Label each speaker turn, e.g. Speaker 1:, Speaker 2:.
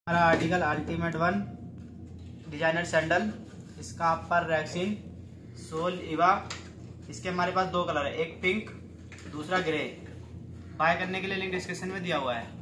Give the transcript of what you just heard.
Speaker 1: हमारा article ultimate one designer sandal, इसका upper rexine soul Eva. इसके हमारे पास दो कलर है, एक पिंक दूसरा ग्रे। बाय करने के लिए लिंक डिस्क्रिप्शन में दिया हुआ है।